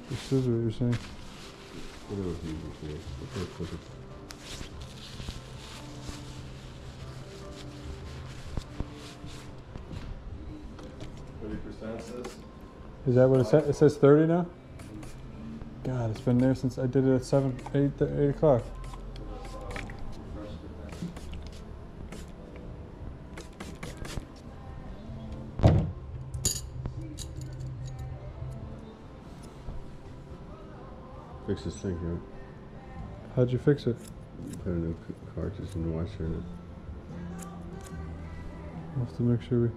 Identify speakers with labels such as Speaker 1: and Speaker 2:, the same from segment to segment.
Speaker 1: This is what you're saying.
Speaker 2: Whatever you say. Okay,
Speaker 3: 30% says.
Speaker 1: Is that what it says? It says 30 now? God, it's been there since I did it at 8 o'clock.
Speaker 2: fix this thing here.
Speaker 1: How'd you fix it?
Speaker 2: Put a new cartridge and washer in it.
Speaker 1: We'll have to make sure we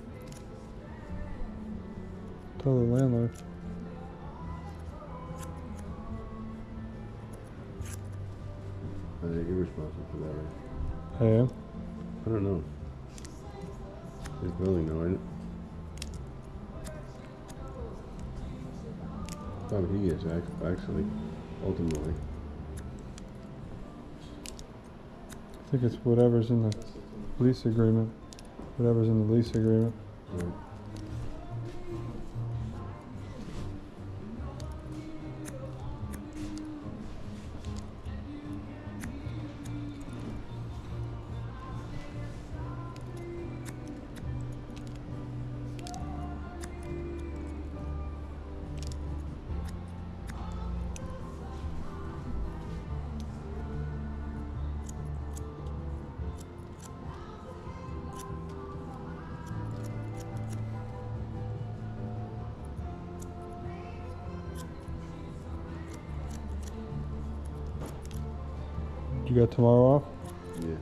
Speaker 1: tell the landlord.
Speaker 2: I think you're responsible for that, right?
Speaker 1: I am?
Speaker 2: I don't know. His building, though, isn't it? Probably he is, actually, ultimately.
Speaker 1: I think it's whatever's in the lease agreement. Whatever's in the lease agreement.
Speaker 2: Right.
Speaker 1: You got tomorrow off?
Speaker 2: Yeah.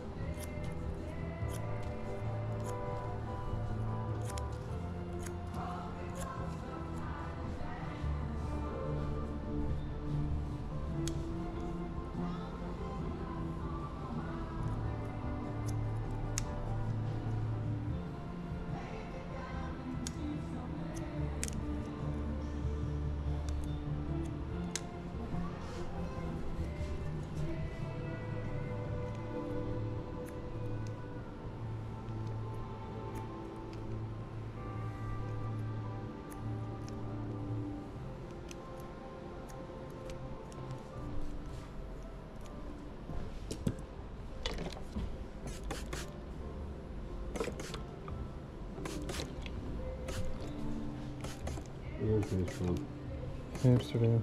Speaker 2: Where's this from?
Speaker 1: Amsterdam.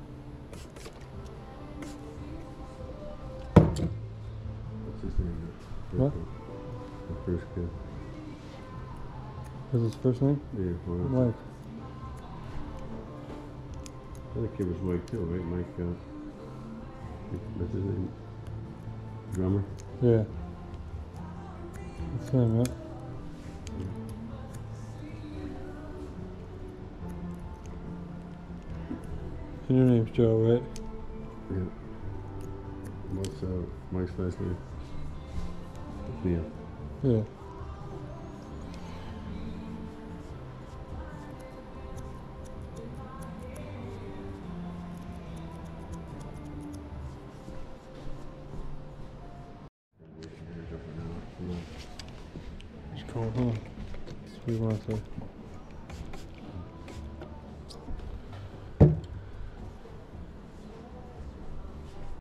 Speaker 2: What's his name?
Speaker 1: What?
Speaker 2: The first kid.
Speaker 1: What's his first name?
Speaker 2: Yeah, well,
Speaker 1: Mike.
Speaker 2: the other kid was Mike too, right? Mike, what's his name? Drummer?
Speaker 1: Yeah. That's him, yeah. And your name's Joe, right?
Speaker 2: Yeah. What's Mike's last name? Yeah.
Speaker 1: Yeah. Just going home. That's what we want to say.